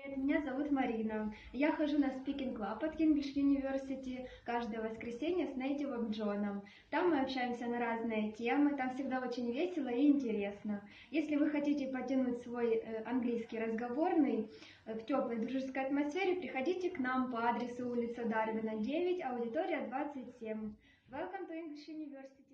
Меня зовут Марина. Я хожу на Speaking Club от English University каждое воскресенье с нейтивом Джоном. Там мы общаемся на разные темы, там всегда очень весело и интересно. Если вы хотите потянуть свой английский разговорный в теплой дружеской атмосфере, приходите к нам по адресу улица Дарвина, 9, аудитория 27. Welcome to English University.